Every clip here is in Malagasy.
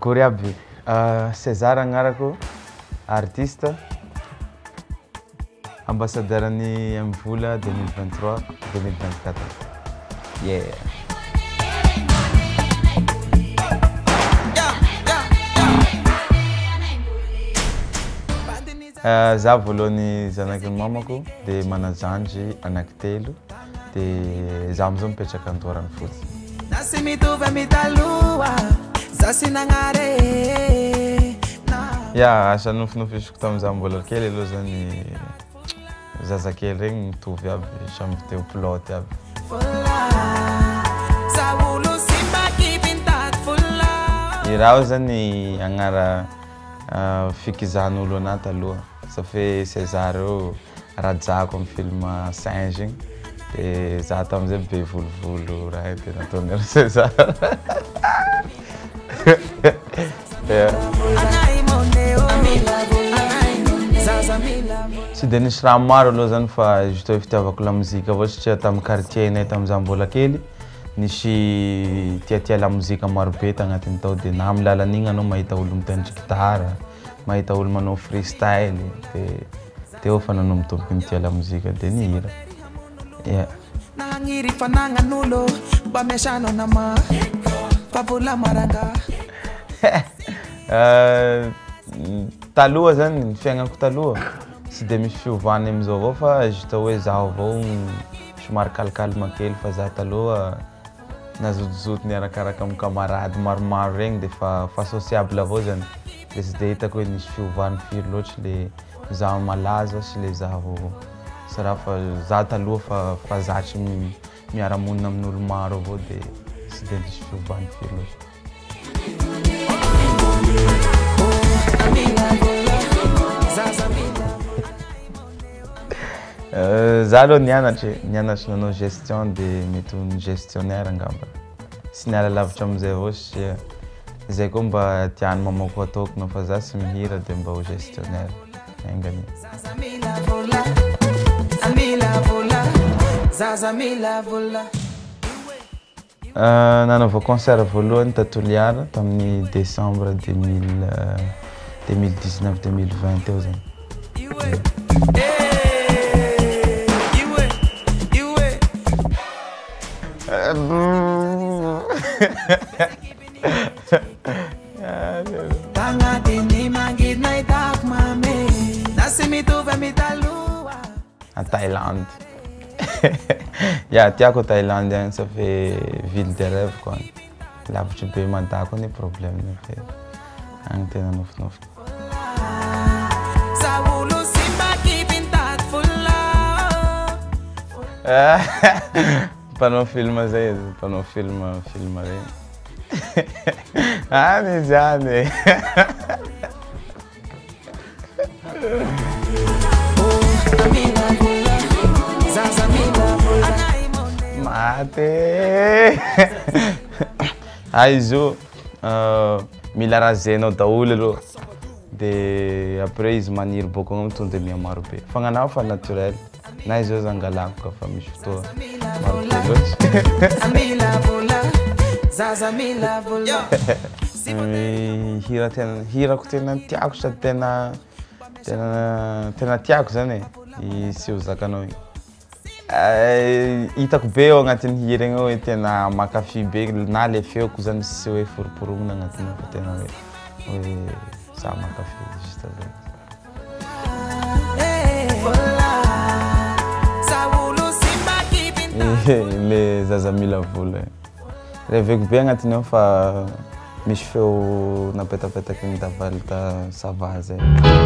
Akory aby. César agnarako, artiste, ambassadeur ny Mvola 2023-2024. Yeah. Za voalohany zanaky ny mamako dia manajandry anaky telo dia za amizao mipetraka Andoharany fotsy. Ya, asa nofinofisiko tamin'izaho mbola kely aloha zany zazakely regny mitovy aby samy teo pilote aby. I raha zany agnara fikizahan'olo anahy taloha. Ça fait César io rajako amin'ny film Singe igny. Dia za tamin'izay be volovolo raha tena ataon'ery César. Tsy dia nisy raha maro aloha zany fa juste hoe fitiavako lamozika avao satria tamin'ny quartier-nay tamin'izaho mbola kely nisy tiatia lamozika maro be tagnatin'ny tao dia na amin'ny lalan'igny anao mahita olo mitendry gitara, mahita olo manao freestyle dia teo fa nanao mitomboky nitia lamozika dia nihira. Yeah. Taloha zany ny fiaignako taloha tsy dia misy fiovana amizao avao fa juste hoe zaho avao somary calme kely fa za taloha nazotozoto niarakaraka amin'ny camarade maromaro regny dia fa sociable avao zany dia tsy dia hitako hoe nisy fiovana firy loatra le zaho malaza sy le zaho sy raha fa za taloha fa zatry miara-monina amin'olo maro avao dia tsy dia nisy fiovana firy loatra. Za aloha nianatry nanao gestion dia mety ho gestionnaire angamba. Sy niala lavitra amizay avao satria zay koa mba tiany mamako ataoko no fa za tsy mihira dia mba ho gestionnaire. Engany. Nanao concert voalohany ta Toliara tamin'ny décembre 2019-2020 teo zany. À Thaïlande. Ya, tiako Thaïlande agny ça fait ville de rêve quoi. Lavitra be mandako ny problème ny fe. Agny tena nofinofiko. Panao film zay, panao film regny. Any zany. Mate. Aizo mila raha zainao daholo aloha dia après izy maniry boko agny tonga dia mihamaro be. Fagnanahy fa naturel. Na izy zao zangalako ka fa misy fotoa maro be loatra. Hirako tena tiako sady tena tiako zany i sy ho zakanao igny. Hitako be ao agnatin'ny hira igny hoe tena makafy be na le feoko zany sy hoe foroporogna agnatin'io fa tena hoe za makafy juste zay. Le zaza mila vola. Reveko be agnatin'ny ao fa misy feo napetapetaky ny davaly ta sava zay.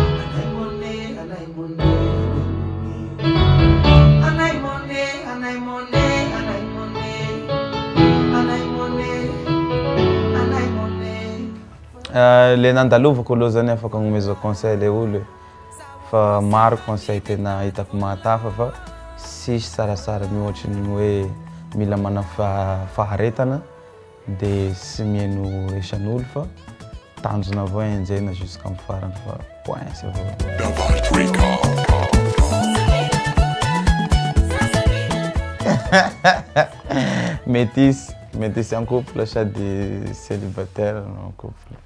Le nandalovako aloha zany afaka agnomeza conseil le olo fa maro conseil tena hitako mahatafa fa sisy sarasara mihoatry ny hoe mila mana faharetana dia sy mihaino resan'olo fa tanjona avao enjena jusqu'amin'ny farany fa point c'est avao. Métis en couple, sady célibataire en couple.